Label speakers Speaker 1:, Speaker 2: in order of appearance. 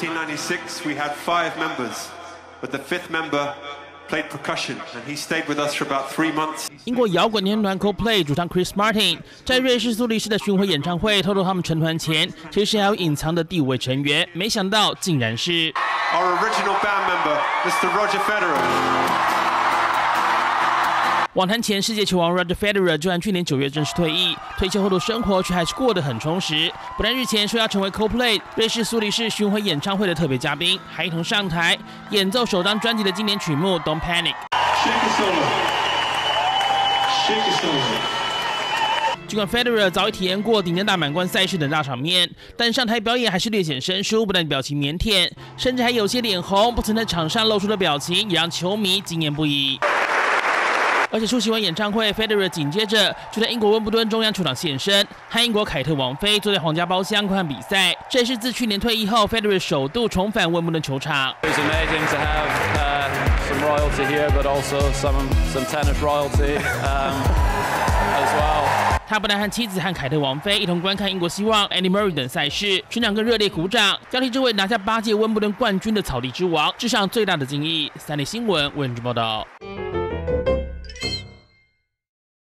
Speaker 1: 1996, we had 5 members, but the 5th member played percussion, and he stayed with us for about 3 months.
Speaker 2: 英国摇滚年轻团 Coldplay 主唱 Chris Martin 在瑞士苏黎世的巡回演唱会透露，他们成团前其实还有隐藏的第5位成员，没想到竟然是
Speaker 1: Our original band member, Mr. Roger Federer.
Speaker 2: 网坛前世界球王 Roger Federer 就在去年9月正式退役，退休后的生活却还是过得很充实。不但日前说要成为 Coldplay 瑞士苏黎世巡回演唱会的特别嘉宾，还一同上台演奏首张专辑的经典曲目《Don't Panic》。尽管 Federer 早已体验过顶尖大满贯赛事等大场面，但上台表演还是略显生疏，不但表情腼腆，甚至还有些脸红，不曾在场上露出的表情也让球迷惊艳不已。而且出席完演唱会 ，Federer 紧接着就在英国温布顿中央球场现身，和英国凯特王妃坐在皇家包厢观看比赛。这也是自去年退役后 ，Federer 首度重返温布顿球场。
Speaker 3: It's amazing to have some royalty here, but also some tennis royalty as well.
Speaker 2: 他不但和妻子和凯特王妃一同观看英国希望 Andy Murray 等赛事，全场更热烈鼓掌，交替这位拿下8届温布顿冠军的草地之王致上最大的敬意。3立新闻为您报道。